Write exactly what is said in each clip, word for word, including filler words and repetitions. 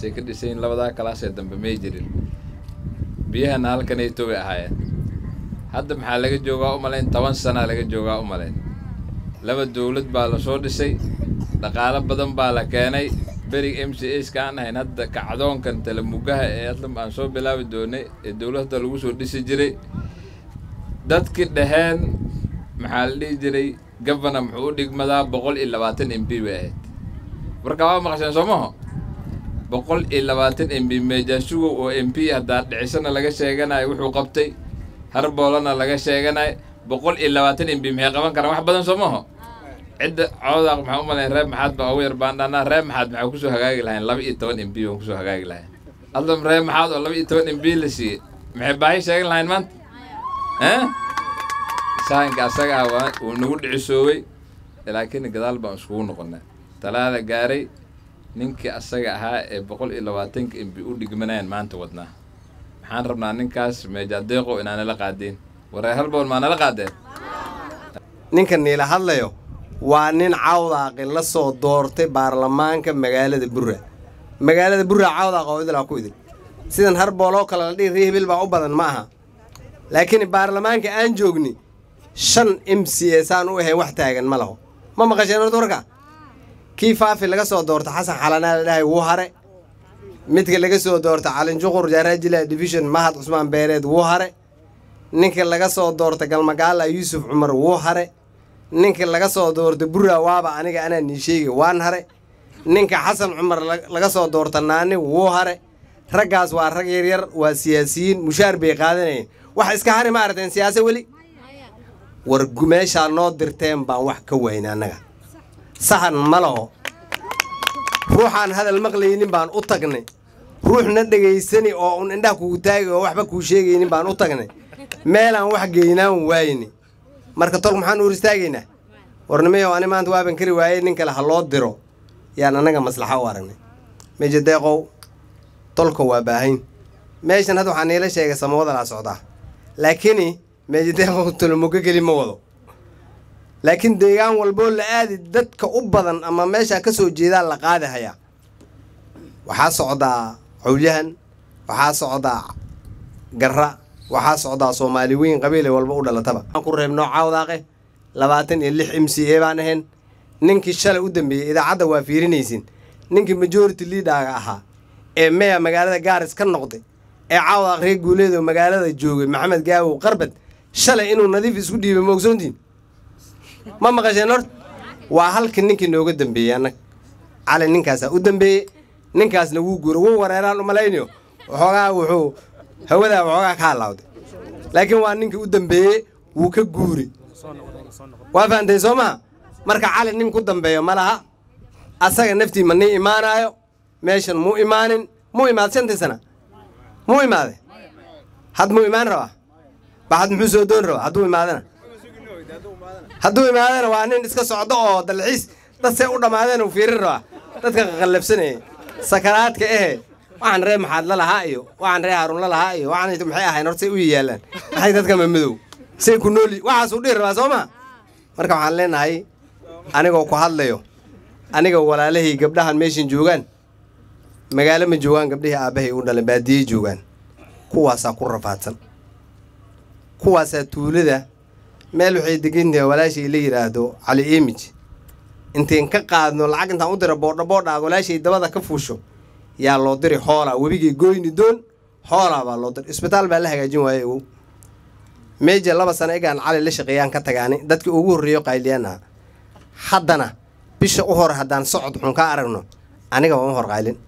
ay ka dhiseen labada kalaas ee dambe may jirin biyahana halkan ay tooy ahaayeen hadda maxaa laga joogaa u malayn toban sano laga joogaa u malayn laba dawlad baa la soo dhisay dhaqaale badan baa la keenay beri M C S ka aan ahayn hadda kacdoonkan talamugaha ee hadda aan soo bilaabi doonay ee dawladda lagu soo dhisi jiray dadkii dhaheen maxaa la dhihi jiray governor muxuu u dhigmadaa boqol iyo labaatan M P bay ahayd marka waa maqasheen Soomaha boqol iyo labaatan M P meejasugo oo M P hadda dhicisana laga sheeganayo wuxuu qabtay harboolana laga sheeganayo boqol iyo labaatan M P maxay qaban karaan wax badan Soomaha cid cawdaaq maxaa u malayn reeb maxaad baa ugu yar baandana reeb maxaad maxaa ku soo hagaagi lahayn laba iyo toban M P oo ku soo hagaagi lahayn aldam reeb maxaad oo laba iyo toban M P la siiyay maxay baahi sheegan lahayn maanta eh saanka asaga waa uu nagu dhicisooway laakiin gadaal baan isku noqonay talaada gaaray ninkii asaga ahaa ee boqol iyo labaatan M P u dhigmanayaan maanta wadnaa waxaan rabnaa ninkaas meeja deeqo inaan la qaadin waray halboon ma nala qaadeen ninkan niila hadlayo waa nin cawdaaq la soo doortay baarlamaanka magaalada Burra magaalada Burra cawdaaq oo idil ku idil sidan harboolo kala la dhigay reebil baa u badan ma aha laakiin baarlamaanka aan joogni shan M C S aan u ahayn wax taagan ma laho ma maqasheen warka kii faafi laga soo doortay xasan xalana la dhahay wuu hare midka laga soo doortay calin juqur jaarajila division mahad Usmaan Beereed wuu hare ninka laga soo doortay galmagaala Yuusuf Cumar wuu hare ninka laga soo doortay Burra waaba aniga ana ni sheegay waan hare ninka Xasan Cumar laga soo doortay naani wuu hare ragaas waa rag yar yar waa siyaasiyiin mushaar bay qaadanayeen wax iska hari ma aragteen siyaasad wali war gumeesha noo dirteen baan wax ka weyn anaga sahan malaho ruuxan hadal maqlaynin baan u tagnay ruuxna dhageysani oo un indhaha kugu taagay oo waxba ku sheegaynin baan u tagnay meel aan wax geynaan waayni marka tol maxaan u ristaageynaa warnimayo ani maanta waaban kari waayay nin kale ha loo diro yaan anaga maslaxa u aragnay meeja deeqow tolka waa baahin meeshan hadda waxaan ila sheegay samawada la socdaa laakiin meeja deeqow tolmuga kali ma wado laakiin deegaan walbo la aadi dadka u badan ama meesha ka soo jeeda la qaadi haya waxa socdaa xawliyahan waxa socdaa garra waxa socdaa Soomaali weyn qabiil walba u dhalataba aan ku reebno cawdaaqe labaatan iyo lix M C A baan ahayn ninkii shalay u dambeeyay idaacada waa fiirinaysin ninkii majority leader ahaa ee meeya magaalada Gaaris ka noqday ee cawdaaq reer guuleedo magaalada joogay Maxamed Gaawo Qarbad shalay inuu nadiif isku dhiibay moogsoontiin ma maqasheen hor waa halkii ninkii nooga dambeeyay anag cali ninkaas u dambeeyay ninkaasna wuu guuray wuu wareeraan u malaynayo waxoogaa wuxuu hawada waxoogaa ka halawday laakiin waa ninkii u dambeeyay wuu ka guuray waa faantay Soomaa marka cali nin ku dambeeyo malaha asaga naftii ma ni imaanayo meeshan mu imaanin mu imaad shantii sana mu imaade had mu imaan raba baxad muxuu soo doon raba haduu imaadana hadduu imaadana waa nin iska socdo oo dalxiis dad say u dhamaadeen uu fiirin raba dadka qallabsanay sakaraadka eh waxaan reer maxaad la lahaa iyo waxaan reer Harun la lahaa iyo waxaan inta maxay ahayn hortay u yeelan maxay dadka maamadow say ku nooli waxa soo dhir raba Soomaa marka waxaan leenahay aniga ku hadlayo aniga walaalahay gabdhahan meeshin joogan magaalo ma joogan gabdhaha aabahay u dhalan baadiye joogan kuwaas ku rafaadsan kuwaas tuulada meel waxay degantahay walaashay la yiraahdo Cali Image inteen ka qaadno lacag intaan u diro boodho boodha walaashay dabada ka fuusho yaa loo diri xoola wabigii gooyni doon xoola baa loo diri isbitaal baa la hagaajin waayay uu meeja laba sano egaan Cali la shaqeeyaan ka tagaani dadkii ugu horeeyo qayliyana haddana bisha u hor hadaan socod xun ka aragno aniga waan hor qaylin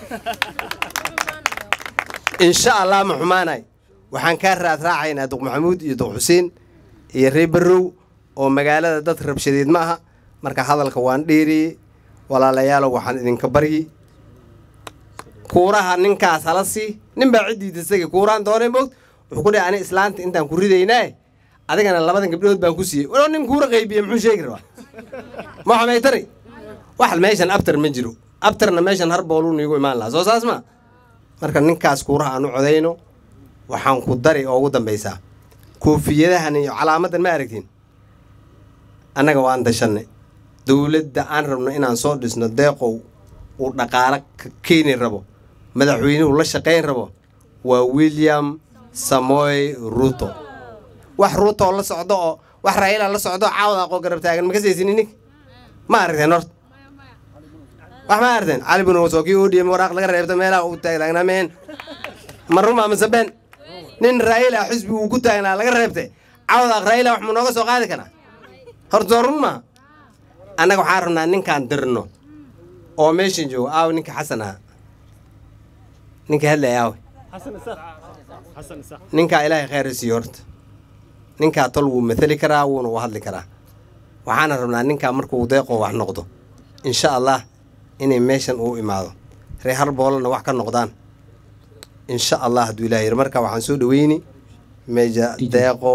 insha Allah ma xumaanay waxaan ka raad raacaynaa Duq Maxamuud iyo Duq Xuseen iyo Reebarow oo magaalada dad rabshadeed ma aha marka hadalka waan dheeri walaalayaal waxaan idinka bari kuuraha ninkaas halasi nin baa cidiida isaga kuuraan doonay mood wuxuu ku dhacay islaanta intaan ku ridaynaa adigana labadan gabdhood baan ku siiyay walaal nin kuura qaybiye muxuu sheegi rabaa ma xamay tari wax meeshan after ma jiro afterna meeshan harboolu niigu imaan la soo saasma marka ninkaas kuuraha aanu codeyno waxaan ku dari oo ugu dambaysaa koofiyadahan iyo calaamadan ma aragtiin anaga waan dashanay dawladda aan rabno inaan soo dhisno deeqow uu dhaqaale ka keeni rabo madaxweynuhu la shaqayn rabo waa William Samoei Ruto wax Ruto la socdo oo wax Raila la socdo caawda aqoon garab taagan ma ka seesin nig ma aragteen horta wax ma aragteen Ali bin Wasooki oo dhiyay waraaq laga reebta meelaha uu taagnaa meen maruma ma saban nin Raila xisbi uu ku taagnaa laga reebtay caawda Raila wax ma nooga soo qaadi kana horta ruma anaga waxaan rabnaa ninkaan dirno oo meeshan joogo aaw ninka Xasan ah ninka hadlayaaw Xasan Isaaq Xasan Isaaq ninka Ilaahay khayr siiyo horta ninka tol wuu matali karaa wuuna u hadli karaa waxaan rabnaa ninka markuu deeqo wax noqdo insha Allah inay meeshan uu imaado reer boolna wax ka noqdaan insha Allah haduu Ilaahay marka waxaan soo dhaweeyni meeja deeqo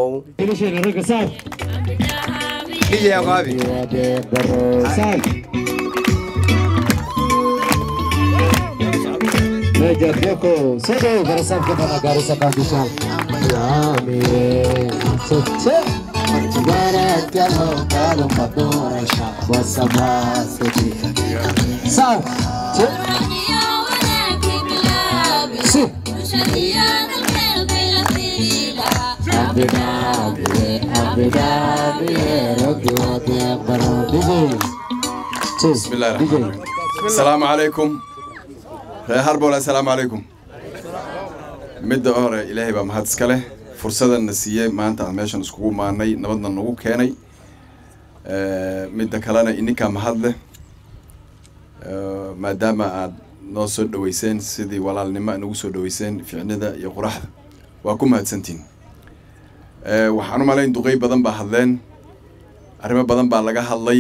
يا غابي meja deko sede garasa kita garasa kandishan amin sece garat kalau kalau padorasha wasaba sece sal si بسم الله الرحمن الرحيم السلام عليكم ريحار بولا السلام عليكم مدة أورا إلهي بمهد سكاله فرصة النسية ما أنت عميشان اسكوكو ماني نبضنا نوكو كيني مدة كلانا إنيكا مهد ما دام نوصل دويسين سيدي ولا النماء نوصل دويسين في عندنا يقرح وأكون مهد سنتين waxaan u malayn duqay badan baa hadleen arrimo badan baa laga hadlay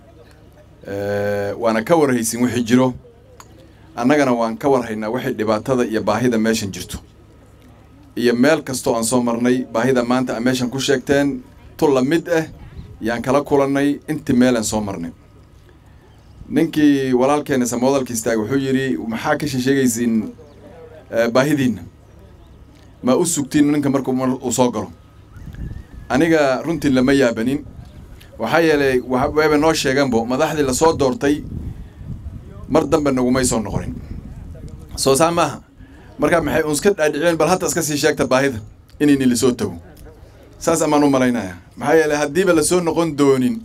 waana ka warhaysin wixii jiro annagana waan ka warhaynaa wixii dhibaatada iyo baahida meeshan jirto iyo meel kastoo aan soo marnay baahida maanta aan meeshan ku sheegteen tul la mid ah yaan kala kulannay intii meel aan soo marnay ninkii walaalkeena samawdalka istaag wuxuu yidhi maxaa ka sheegaysiin baahidiinna ma u sugtiin ninka markuu uu soo galo aniga runtii lama yaabanin waxa yeelay waxa noo sheeganbo madaxdii la soo doortay mar dambe nagumay soo noqonin soo saamaha marka maxay uun iska dhaadhiceen bal hadda iska sii sheegta baahida inay la soo tago saas amaan u malaynaya maxaa yeelay hadiiba la soo noqon doonin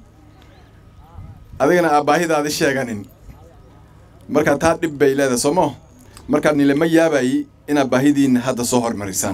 adigana aa baahidaadi sheeganin marka taa dhib bay leedahay somo marka ni lama yaabayi ina baahidiina hadda soo hormarisaan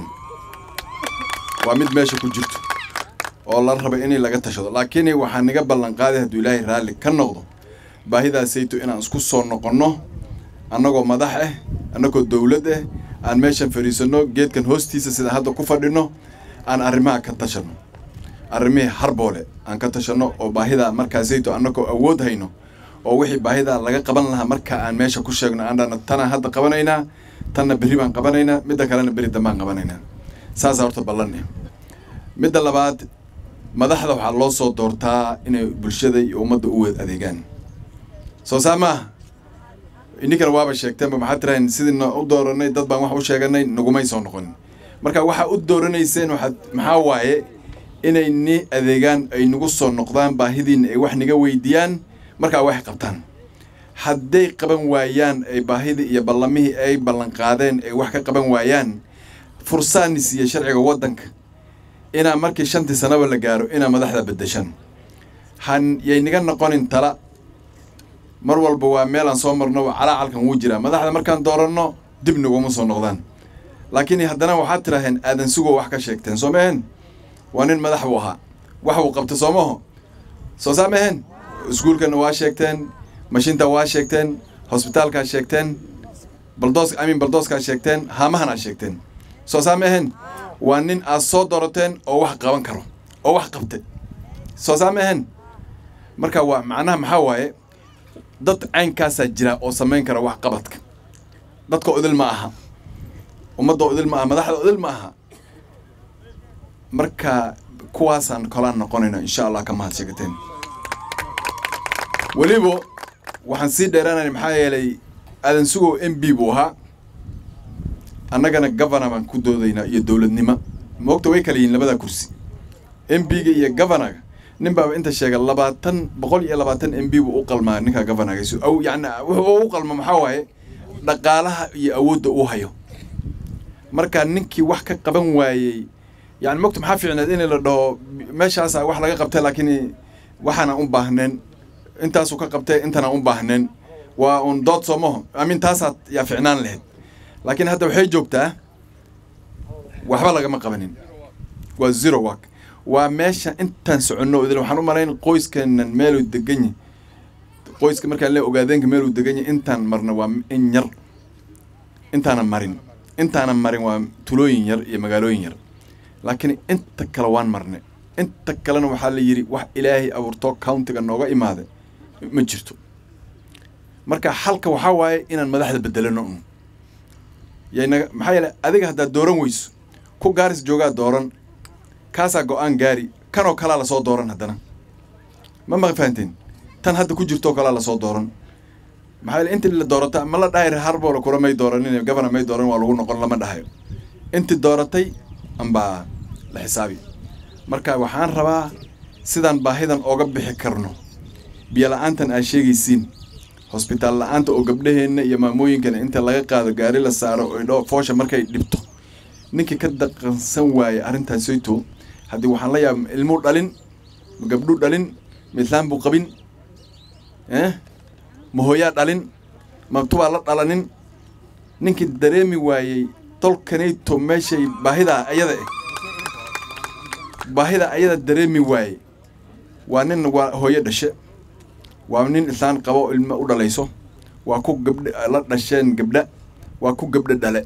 waa mid meesha ku jirto oo la rabo in laga tashado laakiin waxaan naga ballan qaaday haduu Ilaahay raali ka noqdo baahidaasayto inaan isku soo noqono annagoo madax ah annagoo dawlad ah aan meeshan fariisano geedkan hoostiisa sida hadda ku fadhino aan arrimaha ka tashano arrimaha harboole aan ka tashano oo baahida markaasayto annagoo awood hayno oo wixii baahida laga qaban lahaa marka aan meesha ku sheegno aan tan hadda qabanayna tanna bari baan qabanayna midda kalena bari dambaan qabanayna saas horta ballan midda labaad madaxda waxa loo soo doortaa inay bulshada iyo ummadda u wada adeegaan soo saama ininka waaba sheegteen maxaa tiraan sidina u dooranay dad baan wax u sheeganay nagumay soo noqon marka waxa u dooranayseen waxa maxaa waaye inay ni adeegaan ay nagu soo noqdaan baahidiin ay wax naga weydiiyaan marka wax qabtaan hadday qaban waayaan ay baahida iyo ballamihii ay ballan qaadeen ay wax ka qaban waayaan fursaan siya sharciga wadanka ina markii shantii sanaba la gaaro ina madaxda bedeshan han yayniga noqonin tala mar walba waa meel aan soo marno calaalkan wuu jira madaxda markaan dooranno dib naguma soo noqdaan laakiin haddana waxaad tiraahdeen aadan sugo wax ka sheegteen soo mehen waa nin madax u ahaa wax uu qabta soomaho soo saamehen iskuulkana waa sheegteen mashinta waa sheegteen hospitaalkaa sheegteen baldoos amin baldooskaa sheegteen haamahana sheegteen soo saamehen waa nin aad soo doorateen oo wax qaban karo oo wax qabtay soo saamehen marka waa macnaha maxaa waaye dad caynkaasaa jira oo samayn kara wax qabadka dadka odil ma aha ummadda odil ma aha madaxda odil ma aha marka kuwaasaan kolaan noqonayna insha allah ka mahad sheegateen weliba waxaan sii dheeraanay maxaa yeelay aadan sugo M B buu ahaa annagana governor baan ku doodaynaa iyo dawladnimo moogta way kala yihiin labada kursi M B-ga iyo governor nin baa inta sheegay labaatan boqol iyo labaatan M B buu u qalmaa ninka governor-ga aw yani wuxuu u qalmo maxaa waaye dhaqaalaha iyo awoodda uu hayo marka ninkii wax ka qaban waayey yani mogta maxaa fiicneed in la dhaho meeshaasa wax laga qabtay laakiin waxaana u baahneen intaasuu ka qabtay intana u baahneen waa un dood soomaho amin taasaad yaa ficnaan lahayd laakiin hadda waxay joogtaa waxba lagama qabanin waa zero work waa meesha intaan soconno idin waxaan u malayn qoyskeennan meeluu degan yahay qoyska markaan le ogaadeenka meeluu degan yahay intaan marna waa in yar intaana marin intaana marin waa tulooyin yar iyo magaalooyin yar laakiin inta kale waan marnay inta kalena waxaa la yidhi wax ilaahay abuurtoo countiga nooga imaaday ma jirto marka xalka waxaa waaye inaan madaxda bedelano un yaynaga maxaa yeele adiga haddaad dooran weyso ku gaaris joogaa dooran kaasaa go-aan gaari kanoo kalaa lasoo dooran haddana ma ma fahanteen tan hadda ku jirtoo kalaa lasoo dooran maxaa yeele intii la doorata ma la dhahay harboola kura may dooranin gabana may dooran waa lagu noqon lama dhahayo intii dooratay ambaa la xisaabi marka waxaan rabaa sidaan baahidan ooga bixi karno biyo la-aantan aad sheegaysiin hosbitaal la-aanta oo gabdhaheenna iyo maamooyinkana inta laga qaado gaari la saaro oo idho foosha markay dhibto ninkii ka daqansan waaye arrintaas sayto haddii waxaan la yaaba ilmuu dhalin ma gabdhuu dhalin ma islaan buu qabin eh ma hooyaa dhalin ma tubaa la dhalanin ninkii dareemi waayey tolkanayto meeshay baahidaa ayada eh baahida ayada dareemi waayey waa nin waa hooyo dhashe waa nin islaan qabo ilmo u dhalayso waa ku gabdha la dhasheen gabdha waa ku gabdha dhale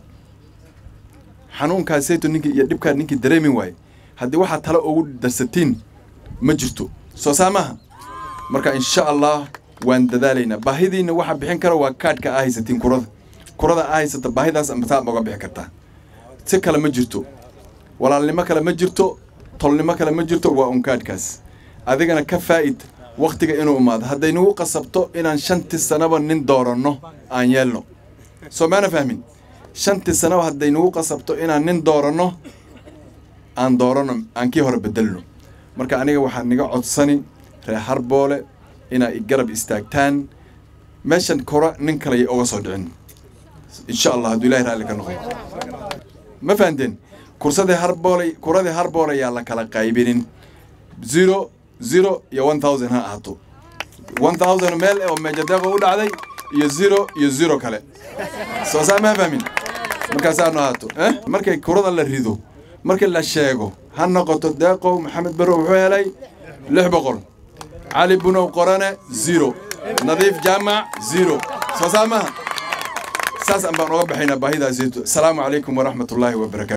xanuunkaas sayto ninkii iyo dhibkaa ninkii dareemi waayey haddii waxaa tale ugu darsatiin ma jirto soo saamaha marka insha allah waan dadaalaynaa baahidiina waxa bixin kara waa kaadhka aa haysatiin kurada kurada aa haysata baahidaas amtaa mooga bixi kartaa si kale ma jirto walaalnimo kale ma jirto tolnimo kale ma jirto waa un kaadhkaas adigana ka faa'id waqtiga inuu imaado hadday nagu qasabto inaan shantii sanaba nin dooranno aan yeelno soo maana fahmin shantii sanaba hadday nagu qasabto inaan nin dooranno aan dooranno aan kii hore bedelno marka aniga waxaan niga codsani reer harboole inaa i garab istaagtaan meeshan kora nin kale ay oga soo dhicin insha allah hadduu ilaahay raalli ka noqo ma fahanteen kursadii harboole kuradii harboole ayaa la kala qaybinin zero zero iyo one thousand ha ahaato one thousand meel oo meejadeeqo u dhacday iyo zero iyo zero kale soo saa ma fahmin markaasaa no ahaato eh markay kurada la rido markii la sheego ha noqoto deeqow maxamed barrow wuxuu helay lix boqol cali bunow qorane zero nadiif jaamac zero soo saa maaha saas aan baan oga baxaynaa baahidaas asalaamu calaykum waraxmatullaahi wabarakaatu